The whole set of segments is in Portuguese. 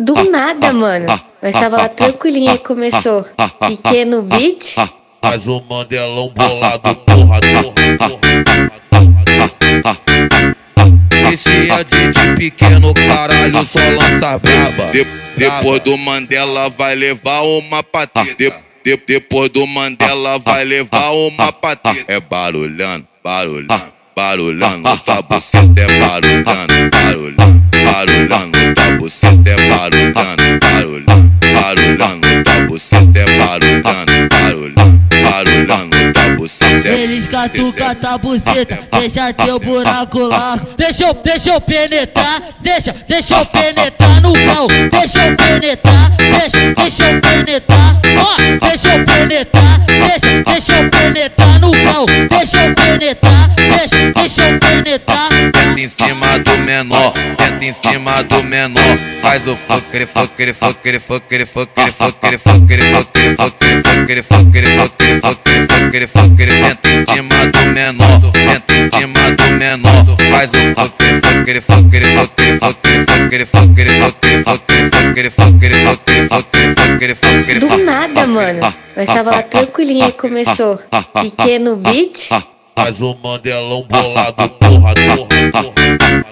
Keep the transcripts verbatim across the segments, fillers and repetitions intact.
Do nada, mano. Nós tava lá tranquilinha e começou. Pequeno beat. Faz o Mandelão bolado, porra, porra, porra. Esse é D J pequeno, caralho, só lança braba. De, depois do Mandela vai levar uma pateta. De, de, depois do Mandela vai levar uma pateta. É barulhando, barulhando, barulhando, tua buceta é barulhando, barulhando, barulhando, tua buceta é barulhando, barulhando, barulhando, tua buceta é barulhando, barulhando, barulhando, tua buceta é. Eles catucam tua buceta, deixa teu buraco lá. Deixa eu, deixa eu penetrar, deixa, deixa eu penetrar no pau. Deixa eu penetrar, deixa, deixa eu penetrar. Ó, deixa eu penetrar, deixa, deixa eu penetrar no pau. Deixa eu penetrar, deixa, deixa eu penetrar. Tenta em cima do menor, tenta em cima do menor. Faz o fucre, fucre, fucre, fucre, fucre, fucre, fucre, fucre, fucre, fucre, fucre, fucre, fucre, fucre, fucre. Tenta em cima do menor, tenta em cima do menor. Faz o fucre, fucre, fucre, fucre, fucre, fucre, fucre, fucre, fucre, fucre, fucre, fucre, fucre, fucre, fucre. Do nada, mano. Nós tava lá tranquilinha e começou. Pequeno beat. Faz o Mandelão bolado, porra, porra, porra.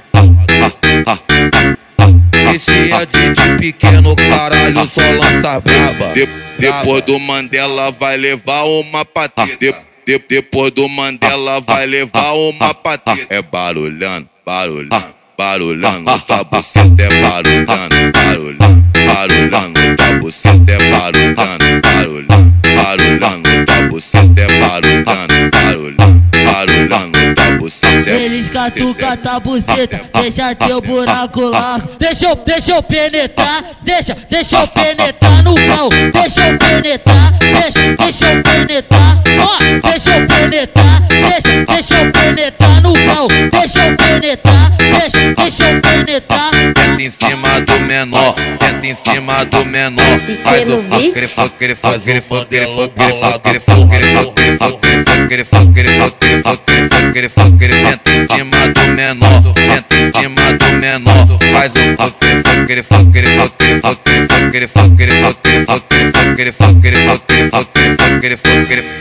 Esse é D J pequeno, caralho, só lança braba. De, depois do Mandela vai levar uma pateta. De, de, depois do Mandela vai levar uma pateta. É barulhando, barulhando, barulhando, tua buceta é barulhando, barulhando, barulhando, tua buceta é barulhando, barulhando, barulhando, tua buceta é barulhando, barulhando, barulhando, tua buceta é. Eles catucam tua buceta, deixa teu buraco lá. Deixa eu, deixa eu penetrar, deixa, deixa eu penetrar no pau. Deixa eu penetrar, deixa, deixa eu penetrar. Ó, deixa eu penetrar, deixa, deixa eu penetrar no pau. Deixa eu penetrar, deixa, deixa eu penetrar. Tenta em cima do menor, tenta em cima do menor. Faz o fucre, fucre, fucre, fucre, fucre, fucre, fucre, fucre, fucre, fucre, fucre, fucre, fucre, fucre, fucre. Tenta em cima do menor, tenta em cima do menor. Faz o fucre, fucre, fucre, fucre, fucre, fucre, fucre, fucre, fucre, fucre, fucre, fucre, fucre, fucre, fucre.